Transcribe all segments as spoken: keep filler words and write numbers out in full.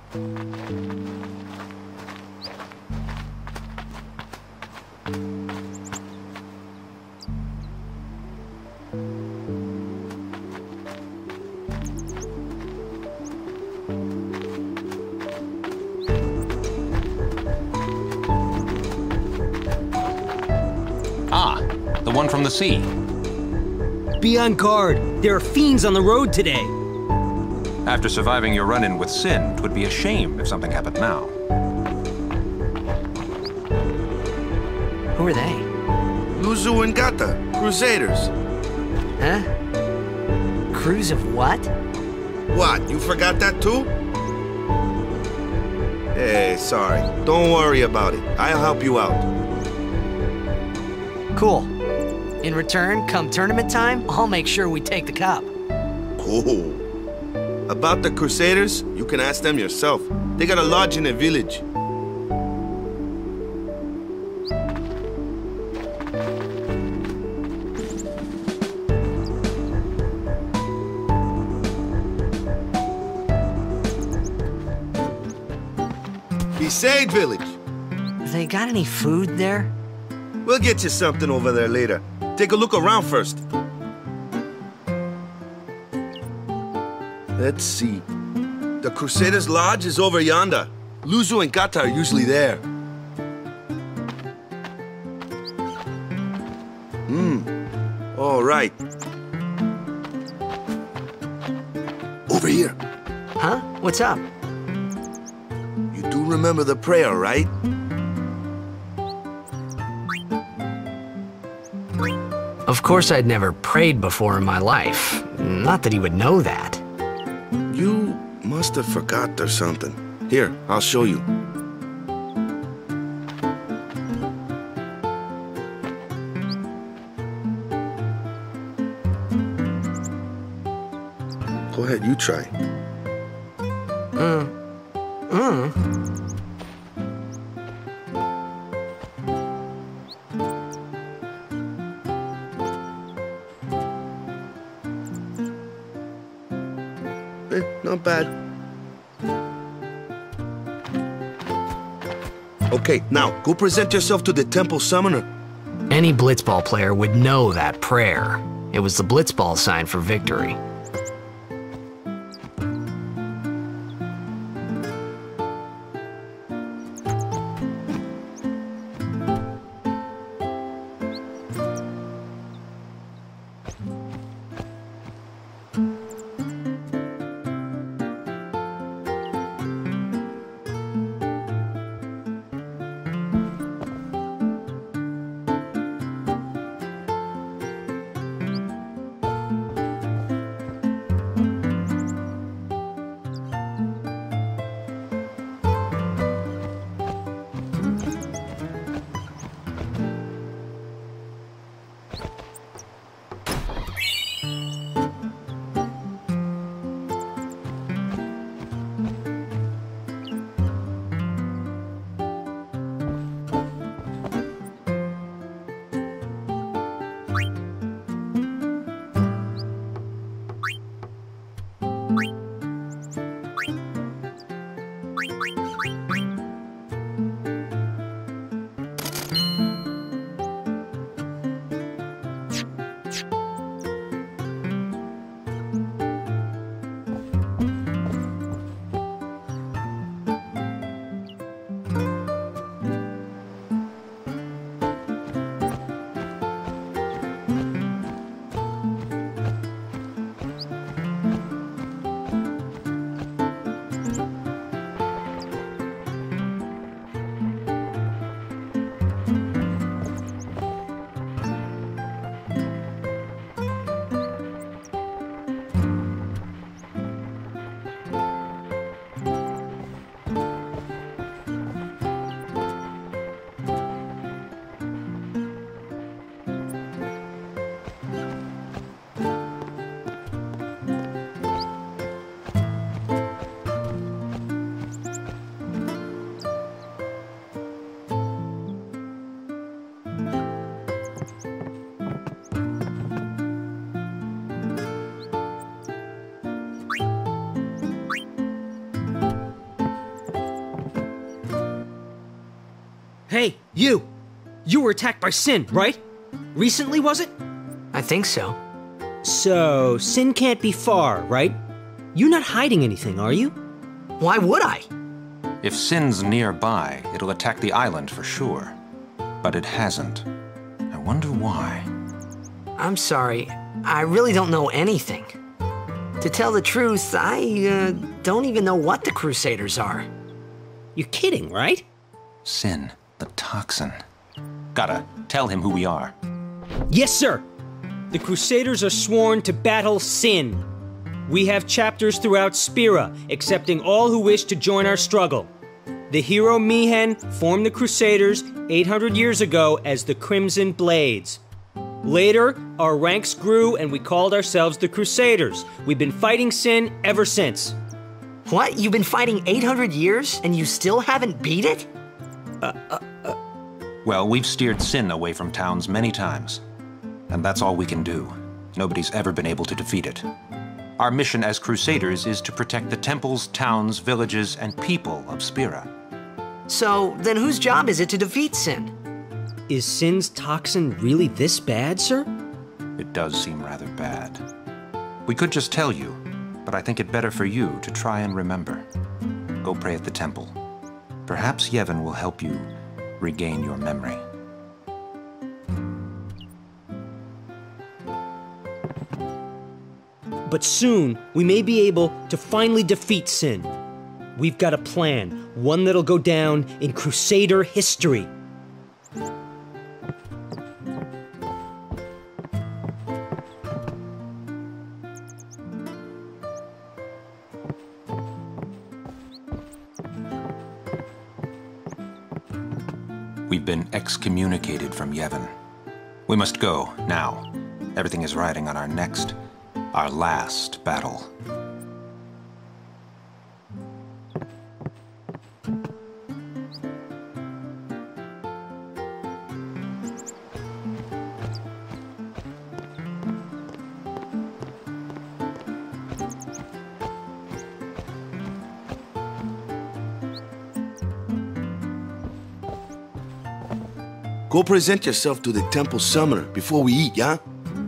Ah, the one from the sea. Be on guard. There are fiends on the road today. After surviving your run-in with Sin, 'twould be a shame if something happened now. Who are they? Luzu and Gata, Crusaders. Huh? Crews of what? What, you forgot that too? Hey, sorry. Don't worry about it. I'll help you out. Cool. In return, come tournament time, I'll make sure we take the cup. Cool. About the Crusaders, you can ask them yourself. They got a lodge in a village. Besaid village. They got any food there? We'll get you something over there later. Take a look around first. Let's see. The Crusaders' Lodge is over yonder. Luzu and Gata are usually there. Hmm. All right. Over here. Huh? What's up? You do remember the prayer, right? Of course I'd never prayed before in my life. Not that he would know that. You must have forgot or something. Here, I'll show you. Go ahead, you try. Uh. Uh. Eh, not bad. Okay, now, go present yourself to the Temple Summoner. Any blitzball player would know that prayer. It was the blitzball sign for victory. Hey, you! You were attacked by Sin, right? Recently, was it? I think so. So, Sin can't be far, right? You're not hiding anything, are you? Why would I? If Sin's nearby, it'll attack the island for sure. But it hasn't. I wonder why. I'm sorry. I really don't know anything. To tell the truth, I uh, don't even know what the Crusaders are. You're kidding, right? Sin, the toxin. Gotta tell him who we are. Yes, sir! The Crusaders are sworn to battle Sin. We have chapters throughout Spira, accepting all who wish to join our struggle. The hero Mi'ihen formed the Crusaders eight hundred years ago as the Crimson Blades. Later, our ranks grew and we called ourselves the Crusaders. We've been fighting Sin ever since. What? You've been fighting eight hundred years and you still haven't beat it? Uh, uh, uh. Well, we've steered Sin away from towns many times. And that's all we can do. Nobody's ever been able to defeat it. Our mission as Crusaders is to protect the temples, towns, villages, and people of Spira. So, then whose job is it to defeat Sin? Is Sin's toxin really this bad, sir? It does seem rather bad. We could just tell you, but I think it better for you to try and remember. Go pray at the temple. Perhaps Yevon will help you regain your memory. But soon, we may be able to finally defeat Sin. We've got a plan, one that'll go down in Crusader history. We've been excommunicated from Yevon. We must go, now. Everything is riding on our next, our last battle. Go present yourself to the temple summoner before we eat, yeah?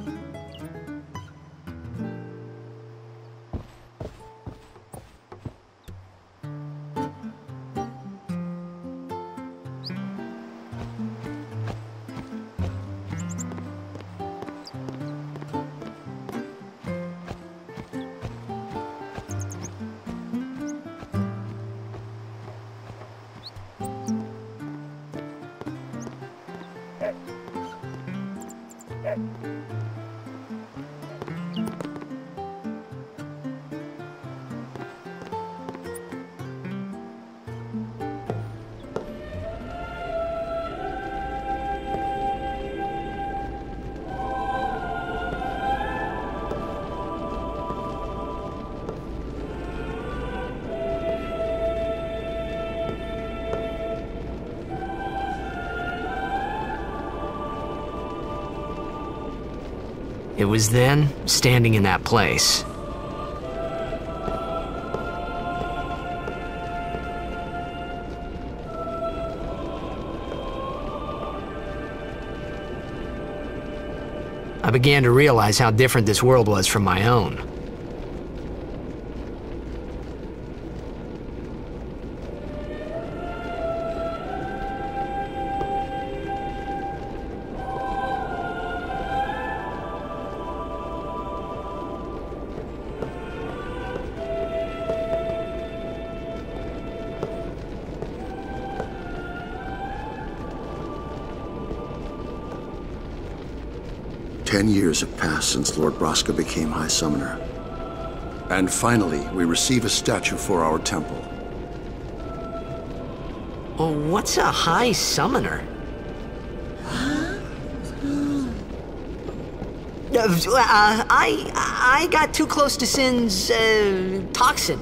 It was then, standing in that place, I began to realize how different this world was from my own. Ten years have passed since Lord Braska became High Summoner. And finally, we receive a statue for our temple. Oh, what's a High Summoner? Uh, I I got too close to Sin's uh, toxin.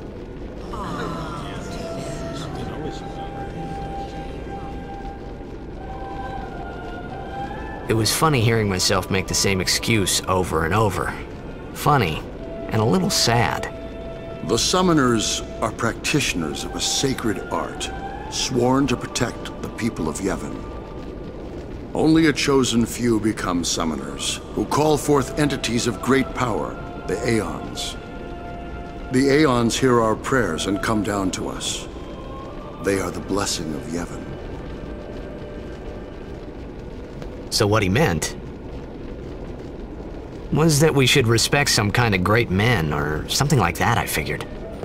It was funny hearing myself make the same excuse over and over. Funny, and a little sad. The Summoners are practitioners of a sacred art, sworn to protect the people of Yevon. Only a chosen few become summoners, who call forth entities of great power, the Aeons. The Aeons hear our prayers and come down to us. They are the blessing of Yevon. So what he meant was that we should respect some kind of great men, or something like that, I figured.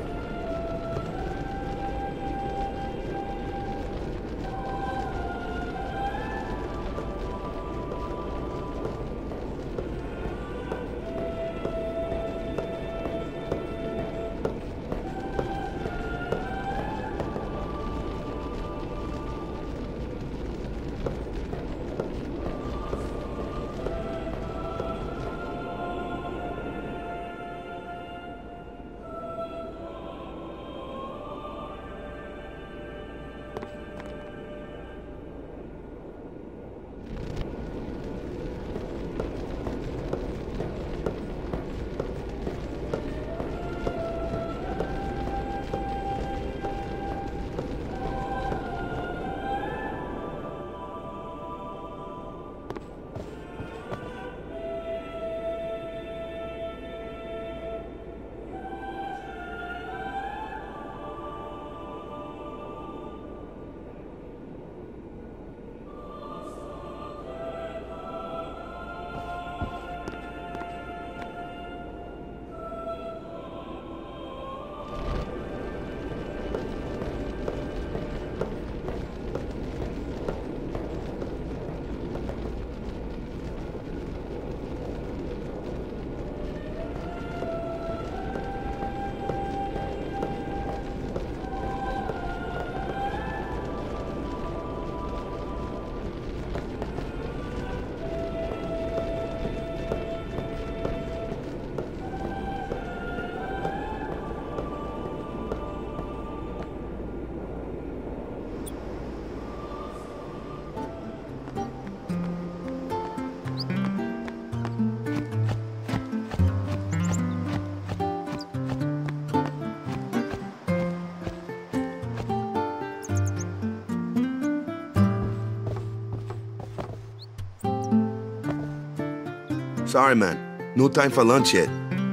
Sorry, man. No time for lunch yet.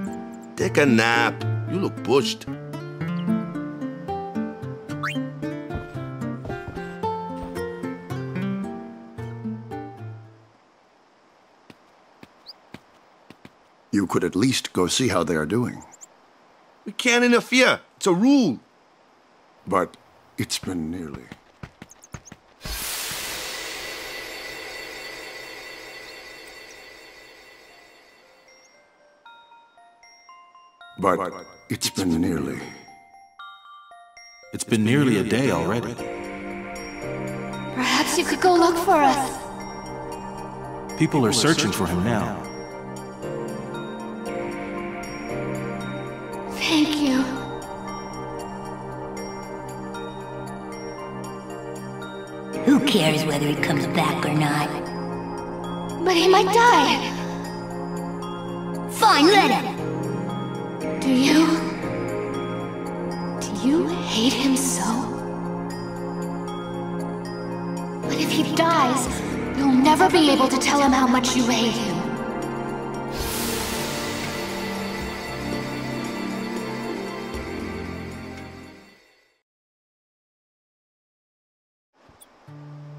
Take a nap. You look pushed. You could at least go see how they are doing. We can't interfere. It's a rule. But it's been nearly... But it's been nearly... It's been nearly a day already. Perhaps you could go look for us. People are searching for him now. Thank you. Who cares whether he comes back or not? But he might die. Fine, let him. Do you... Do you hate him so? But if he dies, you'll never be able to tell him how much you hate him.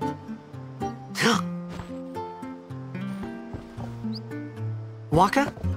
Wakka?